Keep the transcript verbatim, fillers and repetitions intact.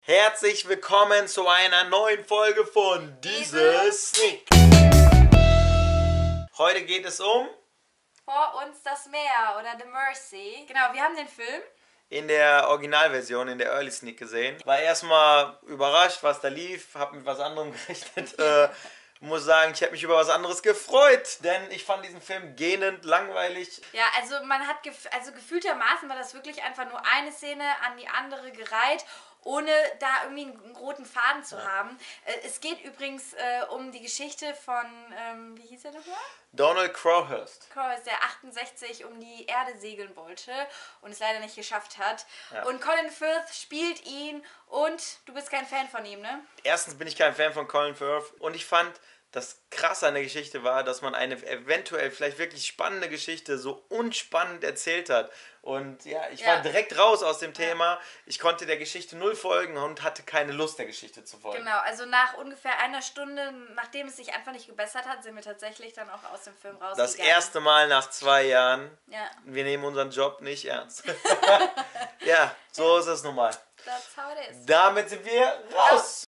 Herzlich willkommen zu einer neuen Folge von Dieses Sneak. Heute geht es um Vor uns das Meer oder The Mercy. Genau, wir haben den Film in der Originalversion, in der Early Sneak gesehen. War erstmal überrascht, was da lief, hab mit was anderem gerechnet. äh, muss sagen, ich habe mich über was anderes gefreut, denn ich fand diesen Film gähnend langweilig. Ja, also man hat, gef also gefühltermaßen war das wirklich einfach nur eine Szene an die andere gereiht, ohne da irgendwie einen roten Faden zu ja. haben. Äh, es geht übrigens äh, um die Geschichte von, ähm, wie hieß er nochmal? Donald Crowhurst. Crowhurst, der achtundsechzig um die Erde segeln wollte und es leider nicht geschafft hat. Ja. Und Colin Firth spielt ihn und du bist kein Fan von ihm, ne? Erstens bin ich kein Fan von Colin Firth und ich fand, das Krasse an der Geschichte war, dass man eine eventuell vielleicht wirklich spannende Geschichte so unspannend erzählt hat. Und ja, ich ja. war direkt raus aus dem Thema. Ja. Ich konnte der Geschichte null folgen und hatte keine Lust, der Geschichte zu folgen. Genau, also nach ungefähr einer Stunde, nachdem es sich einfach nicht gebessert hat, sind wir tatsächlich dann auch aus dem Film rausgegangen. Das erste Mal nach zwei Jahren. Ja. Wir nehmen unseren Job nicht ernst. Ja, so ist es nun mal. That's how it is. Damit sind wir raus.